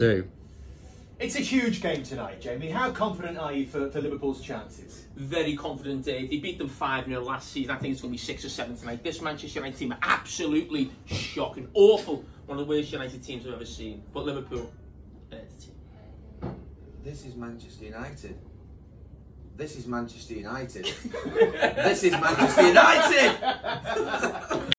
Do. It's a huge game tonight, Jamie. How confident are you for Liverpool's chances? Very confident, Dave. They beat them 5-0 last season. I think it's going to be 6 or 7 tonight. This Manchester United team are absolutely shocking. Awful. One of the worst United teams I've ever seen. But Liverpool, the team. This is Manchester United. This is Manchester United. This is Manchester United!